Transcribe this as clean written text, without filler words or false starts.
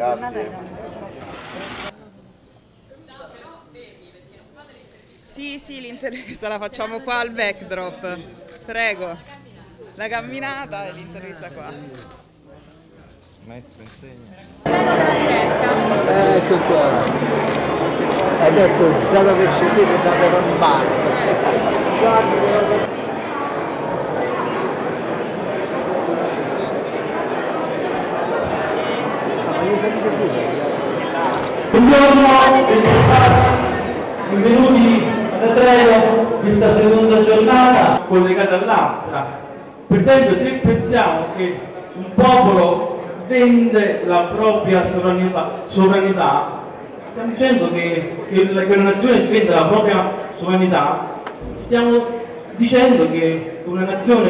Sì, sì, l'intervista la facciamo qua al backdrop. Prego. La camminata e l'intervista qua. Maestro, insegna. Ecco qua. Adesso, dato che ci siete, andate per un bar. Buongiorno, benvenuti ad Atreo, questa seconda giornata collegata all'altra. Per esempio, se pensiamo che un popolo svende la propria sovranità, stiamo dicendo che una nazione svende la propria sovranità, stiamo dicendo che una nazione